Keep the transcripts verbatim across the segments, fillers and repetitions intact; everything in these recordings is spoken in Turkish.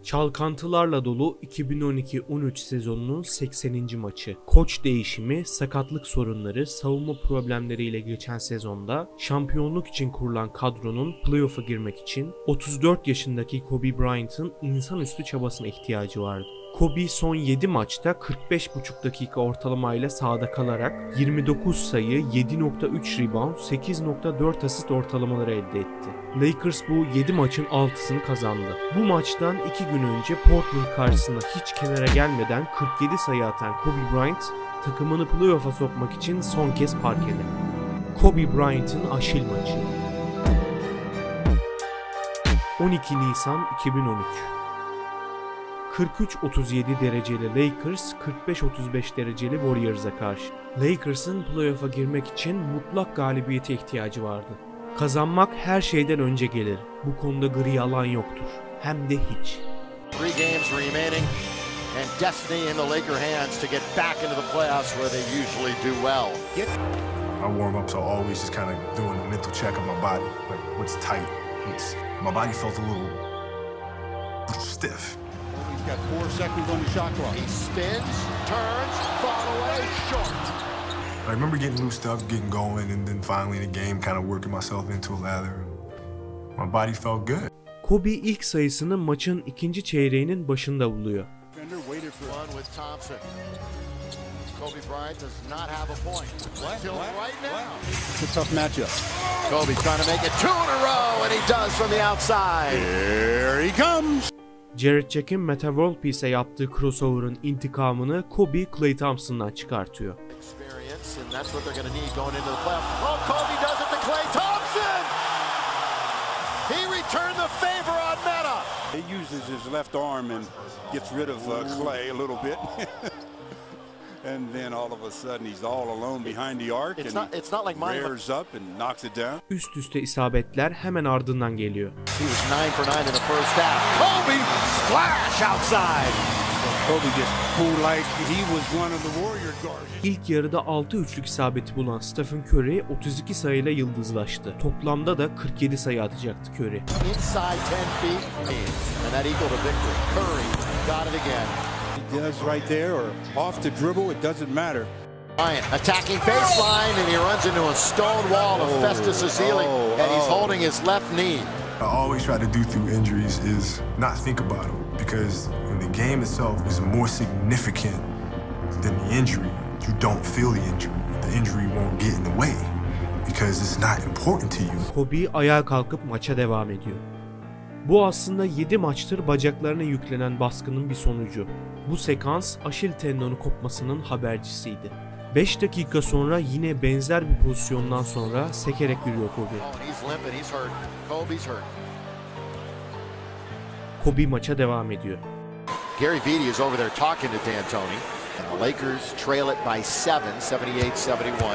Çalkantılarla dolu iki bin on iki on üç sezonunun sekseninci maçı. Koç değişimi, sakatlık sorunları, savunma problemleriyle geçen sezonda şampiyonluk için kurulan kadronun playoff'a girmek için otuz dört yaşındaki Kobe Bryant'ın insanüstü çabasına ihtiyacı vardı. Kobe son yedi maçta kırk beş buçuk dakika ortalamayla sahada kalarak yirmi dokuz sayı, yedi nokta üç rebound, sekiz nokta dört asist ortalamaları elde etti. Lakers bu yedi maçın altısını kazandı. Bu maçtan iki gün önce Portland karşısında hiç kenara gelmeden kırk yedi sayı atan Kobe Bryant takımını playoff'a sokmak için son kez parkede. Kobe Bryant'ın Aşil maçı. on iki Nisan iki bin on üç. kırk üç otuz yedi dereceli Lakers, kırk beş otuz beş dereceli Warriors'a karşı. Lakers'ın playoff'a girmek için mutlak galibiyete ihtiyacı vardı. Kazanmak her şeyden önce gelir. Bu konuda gri alan yoktur. Hem de hiç. Three games remaining and destiny in the Laker hands to get back into the playoffs where they usually do well. My warm-ups are always just kind of doing a mental check of my body. Like what's tight, what's... My body felt a little, little stiff. He's got four seconds on the shot clock. He spins, turns, fall away, short. I remember getting loosed up, getting going, and then finally in the game kind of working myself into a lather. My body felt good. Kobe ilk sayısını maçın ikinci çeyreğinin başında buluyor. One with Thompson. Kobe Bryant does not have a point until right now. It's a tough matchup. Kobe trying to make it two in a row, and he does from the outside. Here he comes. Jarrett Jack'in Metta World Peace'e yaptığı crossover'ın intikamını Kobe Klay Thompson'dan çıkartıyor. And that's what they're going to need going into the playoffs. Oh, Kobe does it to Klay Thompson! He returned the favor on Metta. He uses his left arm and gets rid of uh, Klay a little bit. And then all of a sudden he's all alone behind the arc it's and not, it's not like mine, rears up and knocks it down. Üst üste isabetler hemen ardından geliyor. He was nine for nine in the first half. Kobe splash outside. Kobe just pulled like he was one of the Warrior guards. İlk yarıda altı üçlük isabeti bulan Stephen Curry otuz iki sayıyla yıldızlaştı. Toplamda da kırk yedi sayı atacaktı Curry. Inside ten feet and that equaled a victory. Curry got it again. He does right there or off the dribble, it doesn't matter. Bryant attacking baseline and he runs into a stone wall of oh, Festus Ezeli oh, and he's oh. holding his left knee. I always try to do through injuries is not think about them because when the game itself is more significant than the injury, you don't feel the injury. The injury won't get in the way because it's not important to you. Kobe ayağa kalkıp maça devam ediyor. Bu aslında yedi maçtır bacaklarına yüklenen baskının bir sonucu. Bu sekans Aşil tendonu kopmasının habercisiydi. beş dakika sonra yine benzer bir pozisyondan sonra sekerek yürüyor Kobe. Kobe maça devam ediyor. Gary Vitti is over there talking to D'Antoni. And the Lakers trail it by seven, seventy-eight seventy-one.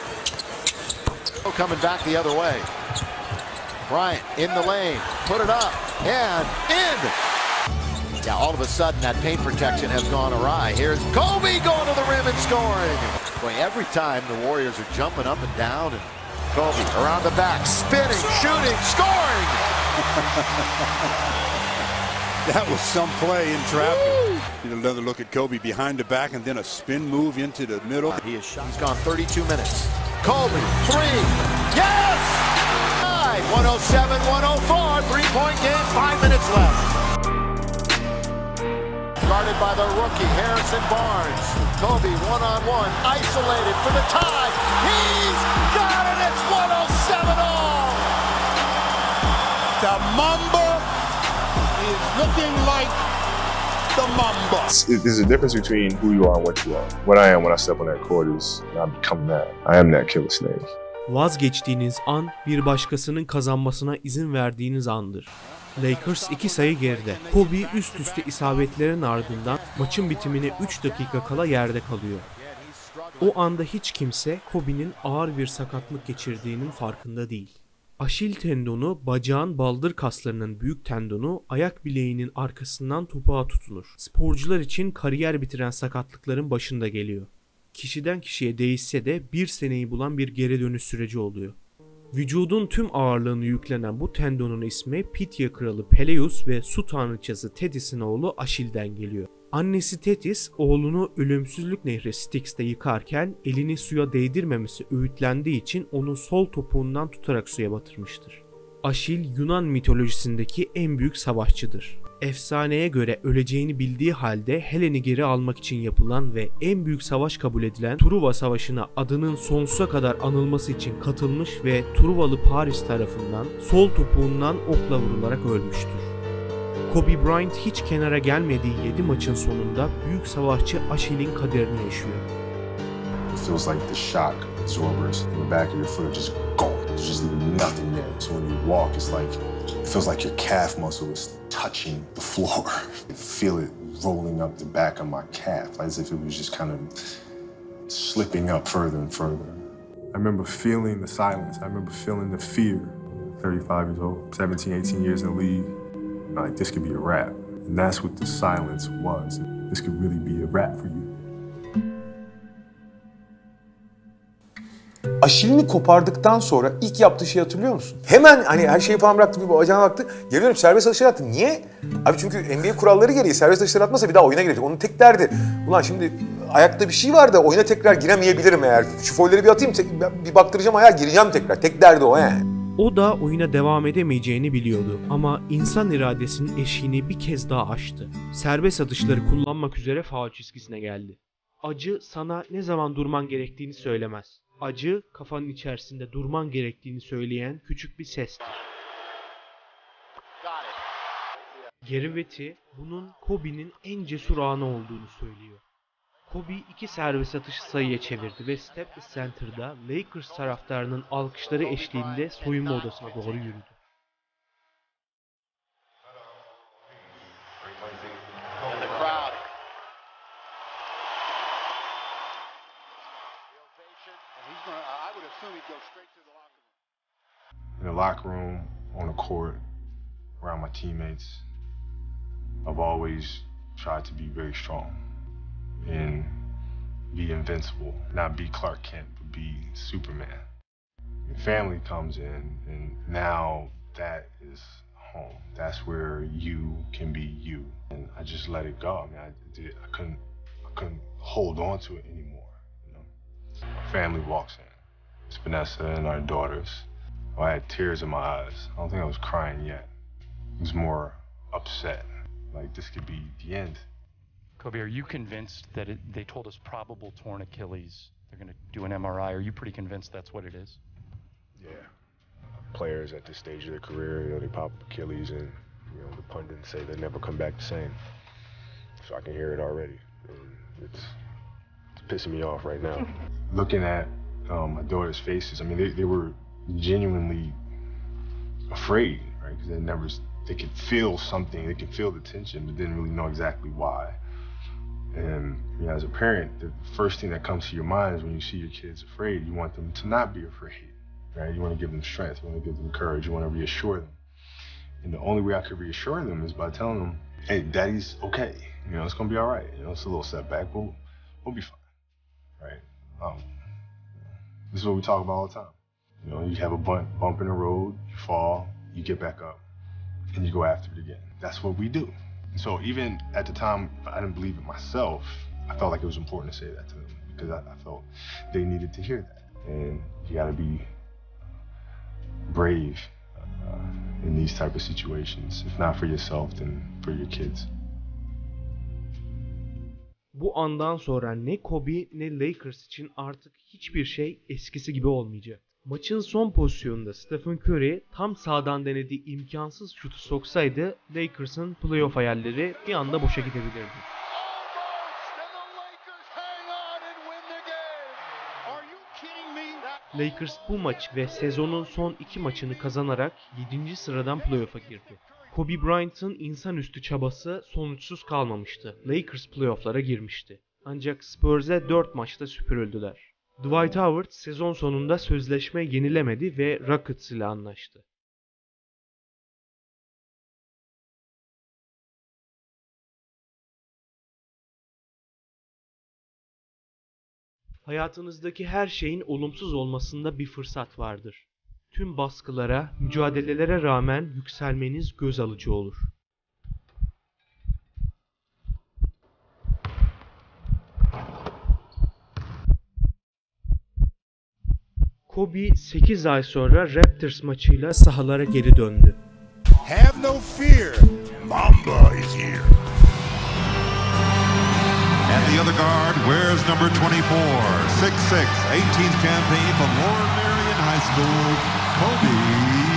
Coming back the other way. Bryant in the lane, put it up, and in! Yeah, all of a sudden that paint protection has gone awry. Here's Kobe going to the rim and scoring. Boy, every time the Warriors are jumping up and down, and Kobe around the back, spinning, shooting, scoring! That was some play in traffic. Another look at Kobe behind the back and then a spin move into the middle. He is shot. He's gone thirty-two minutes. Kobe, three, yes! one oh seven one oh four, three-point game, five minutes left. Guarded by the rookie, Harrison Barnes. Kobe one-on-one, isolated for the tie. He's got it, it's one oh seven all. The Mamba is looking like the Mamba. There's a difference between who you are and what you are. What I am when I step on that court is I become that. I am that killer snake. Vazgeçtiğiniz an bir başkasının kazanmasına izin verdiğiniz andır. Lakers iki sayı geride. Kobe üst üste isabetlerin ardından maçın bitimine üç dakika kala yerde kalıyor. O anda hiç kimse Kobe'nin ağır bir sakatlık geçirdiğinin farkında değil. Aşil tendonu, bacağın baldır kaslarının büyük tendonu, ayak bileğinin arkasından topuğa tutunur. Sporcular için kariyer bitiren sakatlıkların başında geliyor. Kişiden kişiye değişse de bir seneyi bulan bir geri dönüş süreci oluyor. Vücudun tüm ağırlığını yüklenen bu tendonun ismi Phthia kralı Peleus ve su tanrıçası Tethys'in oğlu Aşil'den geliyor. Annesi Tethys oğlunu ölümsüzlük nehri Styx'te yıkarken elini suya değdirmemesi öğütlendiği için onu sol topuğundan tutarak suya batırmıştır. Aşil Yunan mitolojisindeki en büyük savaşçıdır. Efsaneye göre öleceğini bildiği halde Helen'i geri almak için yapılan ve en büyük savaş kabul edilen Truva Savaşı'na adının sonsuza kadar anılması için katılmış ve Truvalı Paris tarafından sol topuğundan okla vurularak ölmüştür. Kobe Bryant hiç kenara gelmediği yedi maçın sonunda büyük savaşçı Aşil'in kaderini yaşıyor. It feels like the shock absorbers in the back of your foot just gone. There's just nothing there. So when you walk, it's like it feels like your calf muscle is touching the floor. I feel it rolling up the back of my calf, as if it was just kind of slipping up further and further. I remember feeling the silence. I remember feeling the fear. thirty-five years old, seventeen, eighteen years in the league. Like, this could be a rap. And that's what the silence was. This could really be a rap for you. Aşilini kopardıktan sonra ilk yaptığı şeyi hatırlıyor musun? Hemen hani her şeyi falan bıraktı, bir bacağına baktı. Geliyorum serbest atışlar attı. Niye? Abi çünkü N B A kuralları gereği serbest atışlar atmasa bir daha oyuna girecek. Onun tek derdi. Ulan şimdi ayakta bir şey var da oyuna tekrar giremeyebilirim eğer. Şu folleri bir atayım, bir baktıracağım ayağa, gireceğim tekrar. Tek derdi o yani. O da oyuna devam edemeyeceğini biliyordu ama insan iradesinin eşiğini bir kez daha aştı. Serbest atışları kullanmak üzere faul çizgisine geldi. Acı sana ne zaman durman gerektiğini söylemez. Acı kafanın içerisinde durman gerektiğini söyleyen küçük bir sestir. Gary Vitti bunun Kobe'nin en cesur anı olduğunu söylüyor. Kobe iki serbest atışı sayıya çevirdi ve Staples Center'da Lakers taraftarının alkışları eşliğinde soyunma odasına doğru yürüdü. In the locker room, on the court, around my teammates, I've always tried to be very strong and be invincible. Not be Clark Kent, but be Superman. Your family comes in, and now that is home. That's where you can be you. And I just let it go. I mean, I did. I couldn't. I couldn't hold on to it anymore. You know, my family walks in. It's Vanessa and our daughters. I had tears in my eyes. I don't think I was crying yet. I was more upset. Like, this could be the end. Kobe, are you convinced that it, they told us probable torn Achilles? They're going to do an M R I. Are you pretty convinced that's what it is? Yeah. Players at this stage of their career, you know, they pop Achilles, and you know the pundits say they never come back the same. So I can hear it already. And it's, it's pissing me off right now. Looking at um, my daughter's faces, I mean, they, they were genuinely afraid, right? Because they never, they could feel something, they could feel the tension, but didn't really know exactly why. And you know, as a parent, the first thing that comes to your mind is when you see your kids afraid, you want them to not be afraid, right? You want to give them strength, you want to give them courage, you want to reassure them. And the only way I could reassure them is by telling them, hey, daddy's okay. You know, it's going to be all right. You know, it's a little setback, but we'll, we'll be fine, right? Um, this is what we talk about all the time. You know, you have a bump, bump in the road, you fall, you get back up, and you go after it again. That's what we do. And so even at the time, I didn't believe it myself. I felt like it was important to say that to them because I, I felt they needed to hear that. And you got to be brave uh, in these type of situations. If not for yourself, then for your kids. Bu andan sonra ne Kobe ne Lakers için artık hiçbir şey eskisi gibi olmayacak. Maçın son pozisyonunda Stephen Curry tam sağdan denediği imkansız şutu soksaydı Lakers'ın playoff hayalleri bir anda boşa gidebilirdi. Lakers bu maç ve sezonun son iki maçını kazanarak yedinci sıradan playoff'a girdi. Kobe Bryant'ın insanüstü çabası sonuçsuz kalmamıştı. Lakers playoff'lara girmişti. Ancak Spurs'e dört maçta süpürüldüler. Dwight Howard sezon sonunda sözleşme yenilemedi ve Rockets ile anlaştı. Hayatınızdaki her şeyin olumsuz olmasında bir fırsat vardır. Tüm baskılara, mücadelelere rağmen yükselmeniz göz alıcı olur. Kobe sekiz ay sonra Raptors maçıyla sahalara geri döndü. Have no fear. Mamba is here. And the other guard wears number twenty-four, six six, eighteenth campaign from Warren Marion High School, Kobe